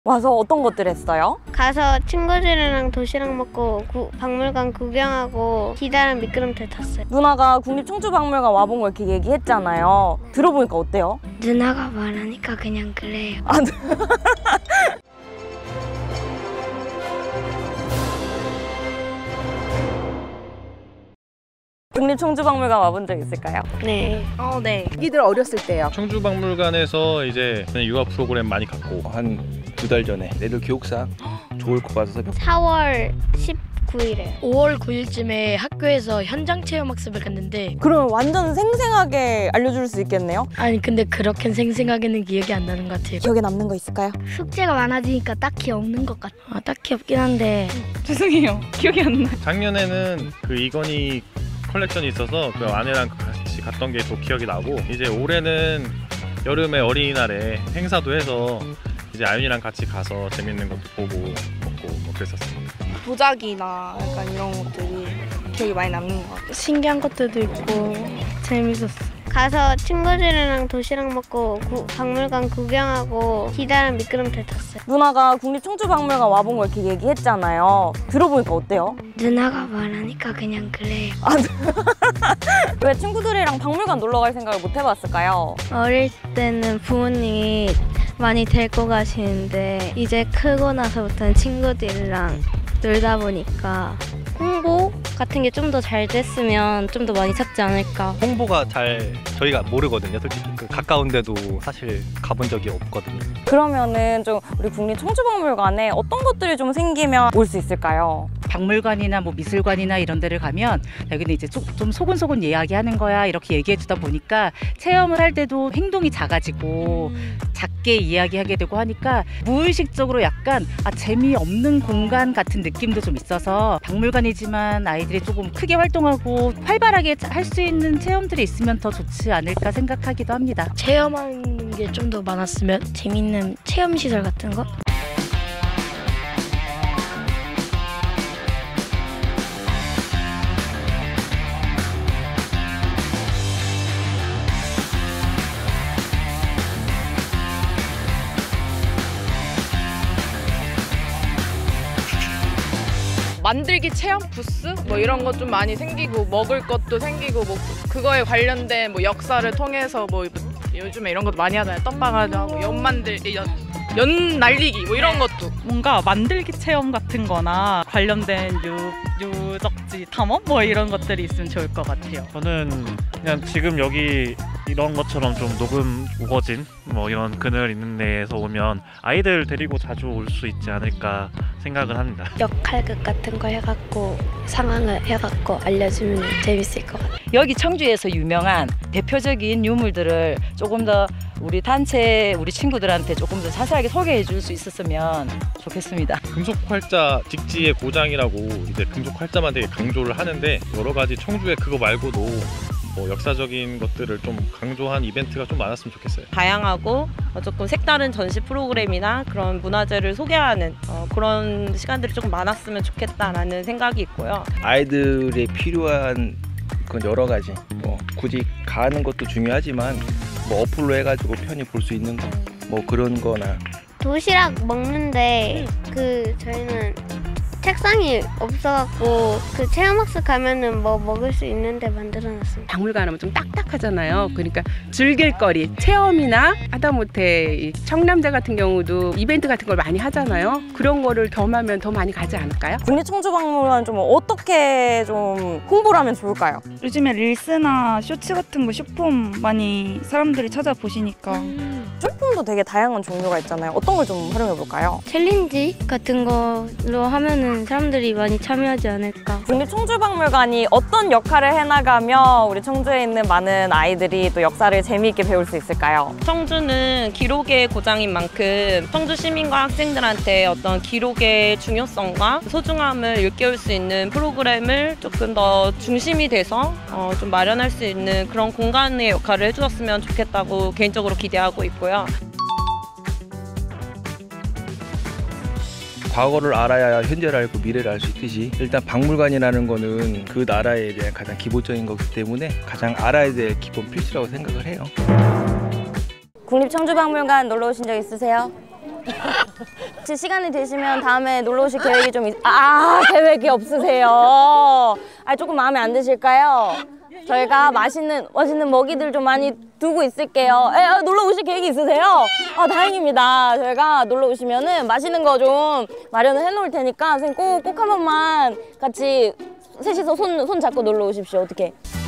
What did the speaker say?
와서 어떤 것들 했어요? 가서 친구들이랑 도시락 먹고 박물관 구경하고 기다란 미끄럼틀 탔어요. 누나가 국립청주박물관 와본 거 이렇게 얘기했잖아요. 들어보니까 어때요? 누나가 말하니까 그냥 그래요. 국립청주박물관 와본 적 있을까요? 네. 네. 아기들 어렸을 때요. 청주박물관에서 이제 유아 프로그램 많이 갔고 한 2달 전에 애들 교육상 좋을 것 같아서 4월 19일에 5월 9일쯤에 학교에서 현장 체험 학습을 갔는데 그럼 완전 생생하게 알려줄 수 있겠네요? 아니 근데 그렇게 생생하게는 기억이 안 나는 것 같아요. 기억에 남는 거 있을까요? 숙제가 많아지니까 딱히 없는 것 같아요. 딱히 없긴 한데 죄송해요. 기억이 안 나. 작년에는 그 이건희 컬렉션이 있어서 그 아내랑 같이 갔던 게 또 기억이 나고, 이제 올해는 여름에 어린이날에 행사도 해서 이제 아윤이랑 같이 가서 재밌는 것도 보고 먹고 뭐 그랬었습니다. 도자기나 약간 이런 것들이 기억이 많이 남는 것 같아요. 신기한 것들도 있고 재밌었어요. 가서 친구들이랑 도시락 먹고 박물관 구경하고 기다란 미끄럼틀 탔어요. 누나가 국립청주박물관 와본 거 이렇게 얘기했잖아요. 들어보니까 어때요? 누나가 말하니까 그냥 그래요. 왜 친구들이랑 박물관 놀러 갈 생각을 못 해봤을까요? 어릴 때는 부모님이 많이 데리고 가시는데 이제 크고 나서부터는 친구들이랑 놀다 보니까 홍보 같은 게 좀 더 잘 됐으면 좀 더 많이 찾지 않을까. 홍보가 잘 저희가 모르거든요. 솔직히 가까운데도 사실 가본 적이 없거든요. 그러면은 좀 우리 국립청주박물관에 어떤 것들이 좀 생기면 올 수 있을까요? 박물관이나 뭐 미술관이나 이런 데를 가면 여기는 이제 좀 소곤소곤 이야기하는 거야 이렇게 얘기해 주다 보니까 체험을 할 때도 행동이 작아지고 작게 이야기하게 되고 하니까 무의식적으로 약간 재미없는 공간 같은 느낌도 좀 있어서 박물관이지만 아이들이 조금 크게 활동하고 활발하게 할 수 있는 체험들이 있으면 더 좋지 않을까 생각하기도 합니다. 체험하는 게 좀 더 많았으면 재밌는 체험시설 같은 거? 만들기 체험 부스 뭐 이런 것 좀 많이 생기고 먹을 것도 생기고 뭐 그거에 관련된 뭐 역사를 통해서 뭐 요즘에 이런 것도 많이 하잖아요. 떡방아도 하고 연 만들기, 연 날리기 뭐 이런 것도. 뭔가 만들기 체험 같은 거나 관련된 유적지 탐험 뭐 이런 것들이 있으면 좋을 것 같아요. 저는 그냥 지금 여기 이런 것처럼 좀 녹음 우거진 뭐 이런 그늘 있는 데에서 오면 아이들 데리고 자주 올 수 있지 않을까 생각을 합니다. 역할극 같은 거 해갖고 상황을 해갖고 알려주면 재밌을 것 같아요. 여기 청주에서 유명한 대표적인 유물들을 조금 더 우리 단체 우리 친구들한테 조금 더 자세하게 소개해 줄 수 있었으면 좋겠습니다. 금속활자 직지의 고장이라고 이제 금속활자만 되게 강조를 하는데, 여러 가지 청주에 그거 말고도 뭐 역사적인 것들을 좀 강조한 이벤트가 좀 많았으면 좋겠어요. 다양하고 조금 색다른 전시 프로그램이나 그런 문화재를 소개하는 그런 시간들이 조금 많았으면 좋겠다라는 생각이 있고요. 아이들이 필요한 그건 여러 가지 굳이 가는 것도 중요하지만 뭐 어플로 해가지고 편히 볼 수 있는 거 뭐 그런 거나 도시락 먹는데 저희는 책상이 없어갖고 체험학습 가면은 뭐 먹을 수 있는데 만들어놨습니다. 박물관 하면 좀 딱딱하잖아요. 그러니까 즐길 거리, 체험이나 하다못해 이 청남대 같은 경우도 이벤트 같은 걸 많이 하잖아요. 그런 거를 겸하면 더 많이 가지 않을까요? 국립청주박물관 좀 어떻게 좀 홍보를 하면 좋을까요? 요즘에 릴스나 쇼츠 같은 거 쇼폼 많이 사람들이 찾아보시니까 쇼폼도 되게 다양한 종류가 있잖아요. 어떤 걸 좀 활용해 볼까요? 챌린지 같은 걸로 하면은 사람들이 많이 참여하지 않을까. 국립청주박물관이 어떤 역할을 해나가며 우리 청주에 있는 많은 아이들이 또 역사를 재미있게 배울 수 있을까요? 청주는 기록의 고장인 만큼 청주 시민과 학생들한테 어떤 기록의 중요성과 소중함을 일깨울 수 있는 프로그램을 조금 더 중심이 돼서 좀 마련할 수 있는 그런 공간의 역할을 해주었으면 좋겠다고 개인적으로 기대하고 있고요. 과거를 알아야 현재를 알고 미래를 알 수 있듯이 일단 박물관이라는 거는 그 나라에 대한 가장 기본적인 거기 때문에 가장 알아야 될 기본 필수라고 생각을 해요. 국립청주박물관 놀러 오신 적 있으세요? 혹시 시간이 되시면 다음에 놀러 오실 계획이 좀 계획이 없으세요? 조금 마음에 안 드실까요? 저희가 맛있는 먹이들 좀 많이 두고 있을게요. 놀러 오실 계획이 있으세요? 다행입니다. 저희가 놀러 오시면은 맛있는 거 좀 마련을 해놓을 테니까 선생님 꼭 한 번만 같이 셋이서 손 잡고 놀러 오십시오. 어떻게?